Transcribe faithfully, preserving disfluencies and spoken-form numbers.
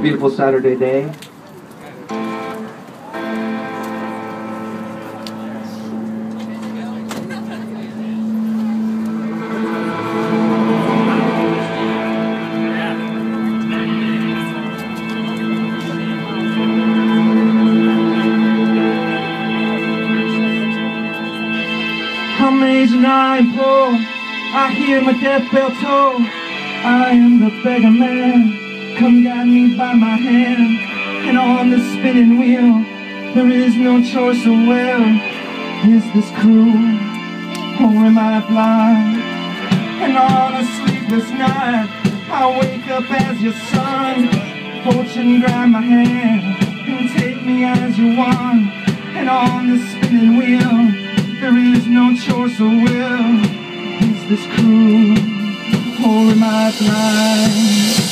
beautiful Saturday day. I'm age nine poor, I hear my death bell toll. I am the beggar man, come guide me by my hand. And on the spinning wheel, there is no choice of will. Is this cruel, or am I blind? And on a sleepless night, I wake up as your son. Fortune grab my hand, and take me as you want. And on the spinning wheel, there is no choice of will. Is this cruel, or am I blind?